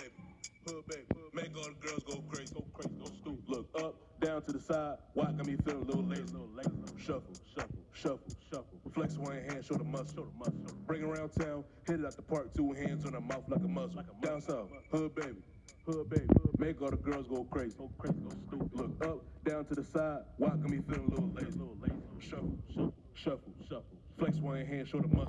hood baby, make all the girls go crazy, go stupid. Look up, down to the side, why got me feeling a little lazy, shuffle, flex one hand, show the muscle, bring it around town, hit it out the park, two hands on her mouth like a muzzle, down south, hood baby, make all the girls go crazy, go stupid. Look up, down to the side, why got me feeling a little lazy, shuffle, flex one hand, show the muscle.